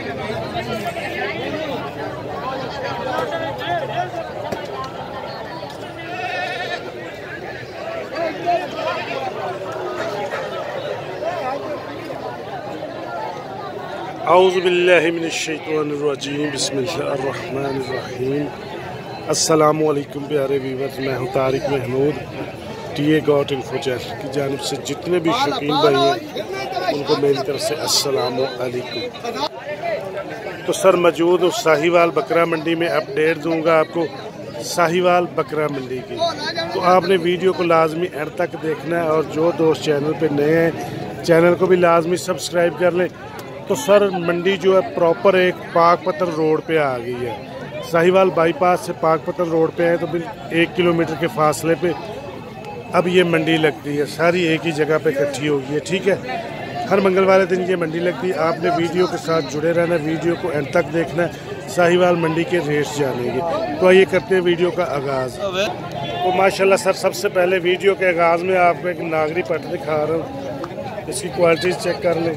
औज़ुबिल्लाहि मिनश्शैतानिर्रजीम बिस्मिल्लाहिर्रहमानिर्रहीम। अस्सलामु अलैकुम प्यारे व्यूअर्स, मैं हूँ Tariq Mahmood TA got info channel की जानिब से। जितने भी शौकीन भाई हैं उनको मेरी तरफ से अस्सलामु अलैकुम। तो सर मौजूद हूँ साहिवाल बकरा मंडी में, अपडेट दूंगा आपको साहिवाल बकरा मंडी की। तो आपने वीडियो को लाजमी एंड तक देखना है, और जो दोस्त चैनल पे नए हैं चैनल को भी लाजमी सब्सक्राइब कर लें। तो सर मंडी जो है प्रॉपर एक पाकपत्तन रोड पे आ गई है। साहिवाल बाईपास से पाकपत्तन रोड पे है, तो बिल 1 किलोमीटर के फासले पे अब ये मंडी लगती है। सारी एक ही जगह पे इकट्ठी हो गई है, ठीक है। हर मंगलवार दिन ये मंडी लगती है। आपने वीडियो के साथ जुड़े रहना, वीडियो को एंड तक देखना है, साहिवाल मंडी के रेट्स जानेंगे। तो आइए करते हैं वीडियो का आगाज़। तो माशाल्लाह सर, सबसे पहले वीडियो के आगाज़ में आपको एक नागरी पट दिखा रहा हूँ, इसकी क्वालिटी चेक कर लें।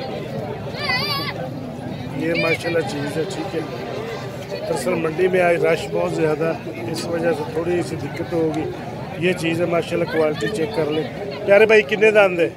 ये माशाल्लाह चीज़ है, ठीक है। दरअसल मंडी में आज रश बहुत ज़्यादा, इस वजह से थोड़ी सी दिक्कत होगी। ये चीज़ है माशाल्लाह, क्वालिटी चेक कर ले। प्यारे भाई कितने दांत है?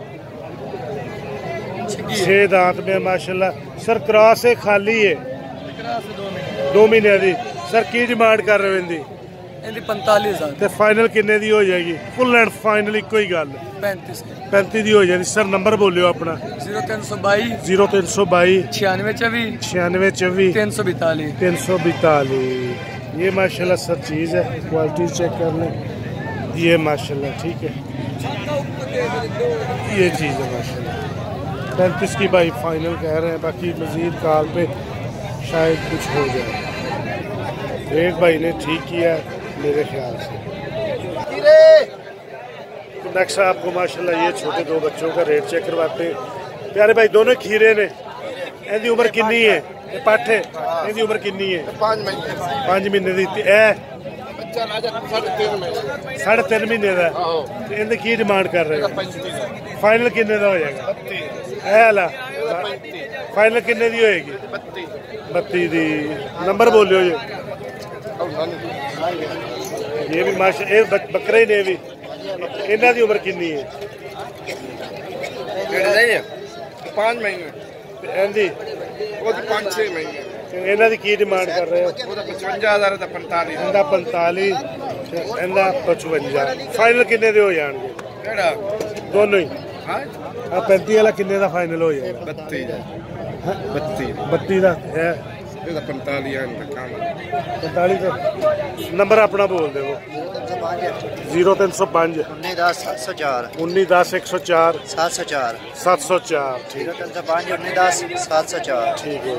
6 दांत में माशाल्लाह। सर क्रॉस है खाली है? 2 महीने दी। सर की डिमांड कर रहे हो इनकी? 45,000। तो फाइनल किन्ने दी हो जाएगी? फुल एंड फाइनल इको ही गल 35 दी हो जाएगी। सर नंबर बोलियो अपना। 0322 9624 9624 342। ये माशाल्लाह सब चीज़ है, क्वालिटी चेक कर लें। ये माशाल्लाह ठीक है, ये चीज़ है माशाल्लाह। 35 की भाई फाइनल कह रहे हैं, बाकी मज़ीद कॉल पे शायद कुछ हो जाए। एक भाई ने ठीक किया मेरे ख्याल से। तो नेक्स्ट आपको माशाल्लाह ये छोटे 2 बच्चों का रेट चेक करवाते हैं। प्यारे भाई दोनों खीरे ने, इनकी उम्र कितनी है? पट है, इनकी उम्र कितनी है? 5 महीने दी। 3.5 महीने का। इनकी की डिमांड कर रहे हो? फाइनल किन्ने का हो जाएगा? फाइनल किन्ने की होएगी? 32 दी। नंबर बोलियो ये भी माशा बकरे ही ने भी। इन्हों की उम्र कितनी है? 5 महीने। इनकी 5-6 महीने। इन्हों की डिमांड कर रहे हो? 55,000 45। इनका 45, इनका 55। फाइनल किन्ने दे हो जाएंगे? दोनों ही? हाँ 35 वाला किन्ने का फाइनल हो जाएगा? 32 का है। 45 का नंबर अपना बोल दे वो। 0305 1910 104 704। ठीक 0305 1910 704। ठीक है।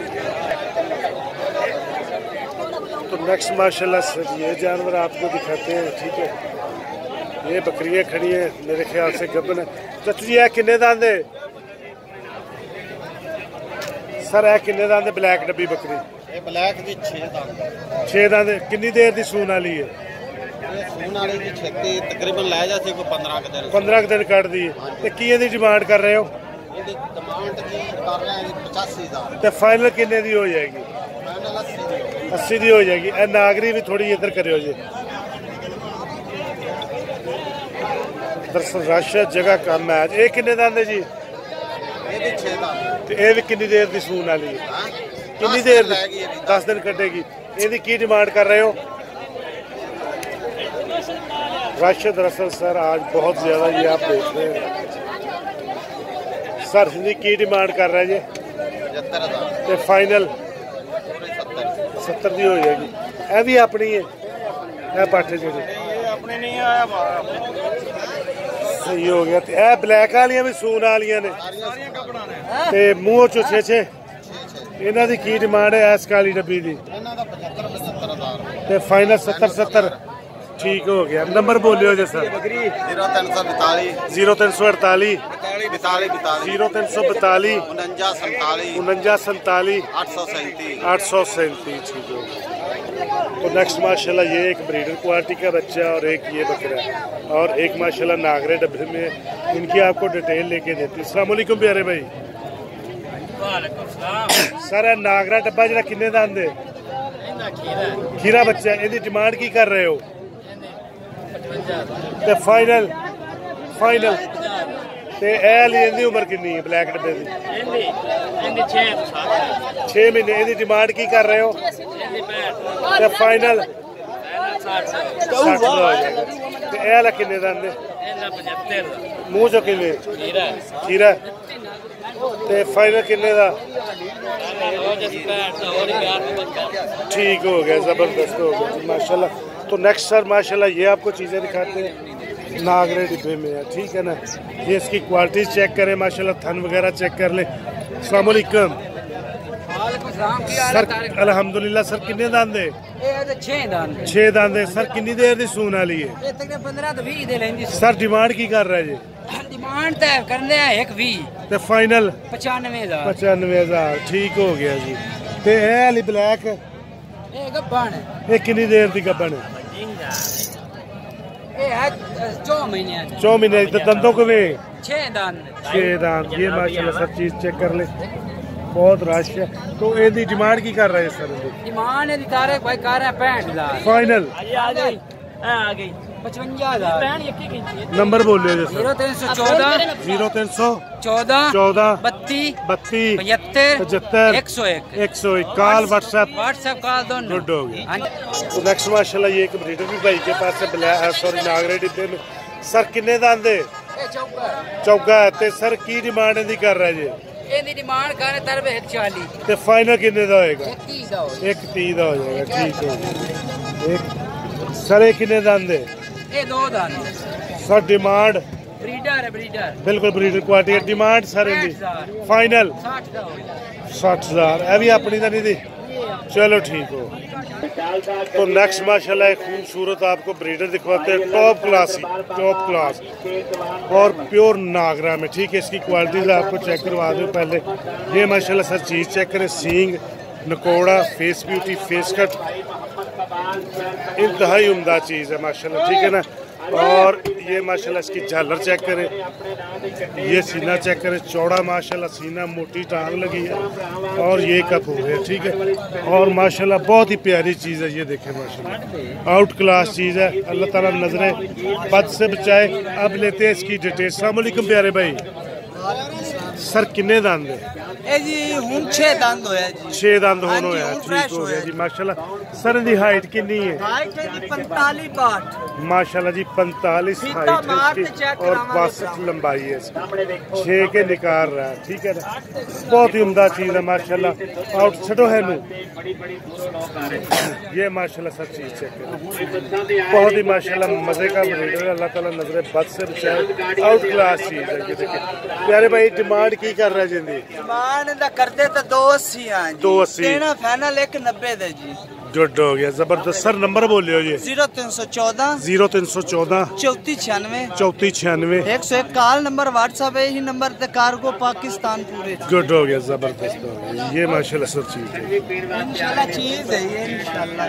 तो नेक्स्ट माशाल्लाह ये जानवर आपको दिखाते हैं, ठीक है। ये बकरियां खड़ी हैं मेरे ख्याल से गबन है। चाचू जी है किन्ने दांत है? सर है किन्ने दांत? ब्लैक डब्बी बकरी ब्लैक दी 6 दांत। 6 दांत। कितनी देर की सून वाली है? सून वाली दी छेती तकरीबन लै जाती कोई 15 दिन कट दी। ते की दी डिमांड कर रहे हो? डिमांड की कर रहे हैं 85,000। ते फाइनल किन्ने दी हो जाएगी? 80 दी हो जाएगी। नागरी भी थोड़ी इधर करो जी। दरअसल रश जगह कम है। ये किन्ने दांत है जी? ये भी कितनी देर की सून वाली है? कितनी देर? 10 दिन कटेगी। ये की डिमांड कर रहे हो? रश दरअसल सर आज बहुत ज्यादा ये आप देख रहे हैं। सर की डिमांड कर रहे हैं जी? 75,000। तो फाइनल 70 दी हो जाएगी। यह भी अपनी है? यह पाठे जी अपनी नहीं आया। सही हो गया। यह ब्लैक वाली भी सून वाली ने, मूँह चो 6 इन्हों की डिमांड है? इस काली डब्बी की फाइनल 70। ठीक हो गया। नंबर बोलियो जी सर। 0342 0348 0342 4947 837। ठीक हो गया। तो नेक्स्ट माशाल्लाह ये एक ब्रीडर क्वालिटी का बच्चा और एक ये बकरा और एक माशाल्लाह नागरे डब्बे में। इनकी आपको डिटेल लेके देती। अस्सलाम वालेकुम प्यारे भाई। सर नागरा डब्बा जरा किन्ने दा आंदे खीरा बच्चा इहदी डिमांड की कर रहे हो ते फाइनल फाइनल ते इहदी उम्र किन्नी है ब्लैक डब्बे दी 6 महीने इहदी डिमांड की कर रहे हो ते फाइनल 60 दा हो जाएगा ते वाला किन्ने दा आंदे मुंह चो किन्ने खीरा ते फाइनल किन्ने दा ठीक हो गया जबरदस्त हो गया माशाल्लाह। तो नेक्स्ट सर माशाल्लाह ये आपको चीज़ें दिखाते हैं नागरे डिब्बे में है ठीक है ना। ये इसकी क्वालिटी चेक करें माशाल्लाह थन वगैरह चेक कर ले। अस्सलाम वालेकुम सर अल्हम्दुलिल्लाह सर किन्ने दांदे 6 दांदे सर किन्नी देर दी सून वाली है 15 तो 20 दे लेंदी सर डिमांड की कर रहा है जी डिमांड तय करने हैं 120 ते फाइनल 95,000 ठीक हो गया जी। ते ए वाली ब्लैक ये गब्बन है ये किन्नी देर दी गब्बन है ये है 4 महीने 4 महीने ते दंदों को वे 6 दांत 6 दांत ये माशाल्लाह सब चीज चेक कर ले बहुत रश है। तो एदी डिमांड की कर रहे हैं सर डिमांड है तारे भाई कर रहा है 65,000 फाइनल आ गई 55,000 नंबर बोलियो जी सर 0314 14 32 32 75 75 101 कॉल व्हाट्सएप कॉल दोनों गुड हो गया। तो नेक्स्ट माशाल्लाह ये एक ब्रीडर भी भाई के पास है सॉरी नागरे डिब्बे में सर किन्ने दा आंदे चौका ते सर की डिमांड दी कर रहा है जी ਇਹਦੀ ਡਿਮਾਂਡ ਕਰ ਤਰਵੇ 40 ते फाइनल किन्ने दा होएगा 30 ਦਾ ਹੋ 130 दा हो जाएगा ठीक है एक सर किन्ने दा आंदे ਇਹ ਦੋ ਦਾ सर डिमांड ब्रीडर है ब्रीडर बिल्कुल ब्रीडर क्वालिटी डिमांड सर इनकी फाइनल 60 ਦਾ ਹੋ 60,000 ये भी अपनी तो नहीं थी चलो ठीक हो। तो नेक्स्ट माशाल्लाह एक खूबसूरत आपको ब्रीडर दिखवाते हैं टॉप क्लास और प्योर नागरा में ठीक है। इसकी क्वालिटी आपको चेक करवा दूं पहले ये माशाल्लाह सर चीज़ चेक करें सींग नकोड़ा फेस ब्यूटी फेस कट इंतहाई उम्दा चीज़ है माशाल्लाह ठीक है ना। और ये माशाल्लाह इसकी झालर चेक करें ये सीना चेक करें चौड़ा माशाल्लाह सीना मोटी टांग लगी है और ये कप हो गया ठीक है। और माशाल्लाह बहुत ही प्यारी चीज़ है ये देखें माशाल्लाह आउट क्लास चीज़ है अल्लाह ताला नजरें बद से बचाए। अब लेते हैं इसकी डिटेल। अस्सलाम वालेकुम प्यारे भाई सर किन्ने दांद है जी हुन 6 दंद होया जी 6 दंद होनो है ठीक हो गया जी माशाल्लाह। सर दी हाइट कितनी है हाइट है जी 45 बाट माशाल्लाह जी 45 हाइट है इसकी और 62 लंबाई है इसकी 6 के निकाल रहा है ठीक है ना। बहुत ही उम्दा चीज़ है माशाल्लाह आउट छटो है नू ये माशाल्लाह सब चीज़ चेक करें बहुत ही माशाल्लाह मज़े का ब्रीडर है अल्लाह ताला नजरे बद से बचाए आउट क्लास चीज़ है ये देखिए प्यारे भाई डिमांड की कर रहे हैं जी डिमांड दा करते तो 280 हैं जी 280 देना फाइनल 190 दे जी गुड हो गया जबरदस्त। सर नंबर बोलियो जी 0314 3496 3496 101 कॉल नंबर व्हाट्सएप है यही नंबर ते कार्गो पाकिस्तान पूरे गुड हो गया जबरदस्त हो गया ये माशाल्लाह सब चीज़ है इंशाल्लाह चीज है ये इंशाल्लाह।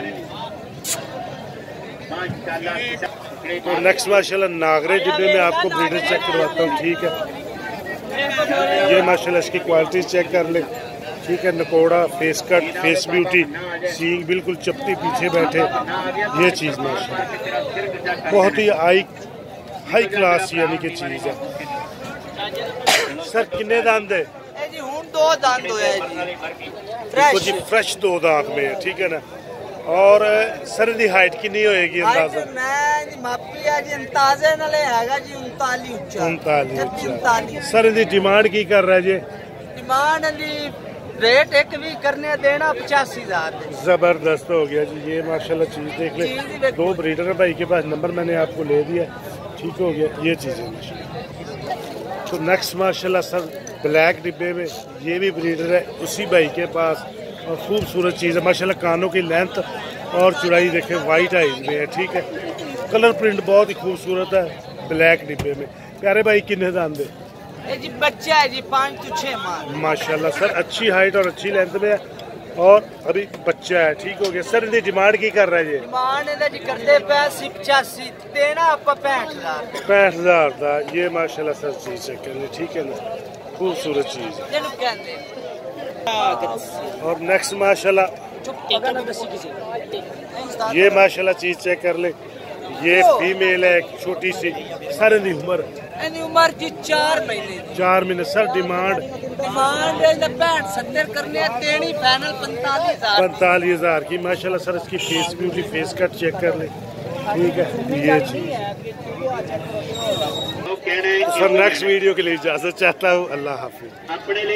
तो नेक्स्ट माशाल्लाह नागरे डिब्बे में आपको ब्रीडर चेक करवाता हूँ ठीक है। ये माशाल्लाह इसकी क्वालिटी चेक कर ले ठीक है नकोड़ा फेस कट फेस ब्यूटी सींग बिल्कुल चपटी पीछे बैठे ये चीज़ माशाल्लाह बहुत ही हाई क्लास यानी कि चीज़ है। सर किन्ने दांत है जी हुन 2 दांत होया जी जी फ्रेश 2 दांत में है ठीक है ना। और सर दी हाइट कितनी होएगी अंदाजा मैं जी मापी है जी अंदाजे नाले हैगा जी 39 ऊंचा 39 सर दी डिमांड की कर रहा है जी डिमांड जी रेट एक भी करने देना 85,000 जबरदस्त हो गया जी ये माशाल्लाह चीज़ देख ले 2 ब्रीडर भाई के पास नंबर मैंने आपको ले दिया ठीक हो गया ये चीज़ें माशाल्लाह। तो नेक्स्ट माशाल्लाह सर ब्लैक डिब्बे में ये भी ब्रीडर है उसी भाई के पास और खूबसूरत चीज़ है माशाल्लाह कानों की लेंथ और चौड़ाई देखें वाइट आइज में है ठीक है। कलर प्रिंट बहुत ही खूबसूरत है ब्लैक डिब्बे में। प्यारे भाई किन्ने दांत है जी बच्चा है जी 5 से 6 माह माशाल्लाह सर अच्छी हाइट और अच्छी लेंथ में है और अभी बच्चा है ठीक हो गया। सर इनकी डिमांड की कर रहा है जी डिमांड जी करते 85 देना आप 65,000 का ये माशाल्लाह सर चीज़ है कहने ठीक है ना खूबसूरत चीज़ है। और नेक्स्ट माशाल्लाह ये माशाल्लाह चीज चेक कर ले, ये फीमेल है छोटी सी, सर दी उम्र जी 4 महीने 4 महीने। सर डिमांड 70 करने तेरी फाइनल 45,000 की माशाल्लाह। सर इसकी face beauty, face cut check कर ले, ठीक है ये चीज। सर नेक्स्ट वीडियो के लिए इजाजत चाहता हूँ, अल्लाह हाफिज।